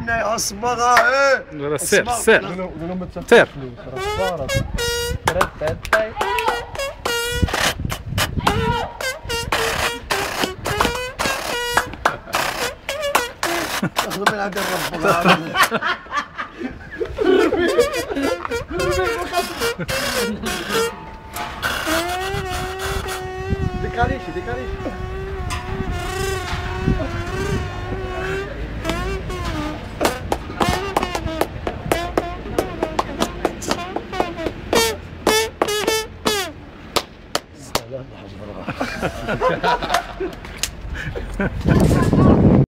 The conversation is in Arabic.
اصبغها ايه سير سير سير اخذ من عند الرب ديكاريشي ديكاريشي سلام.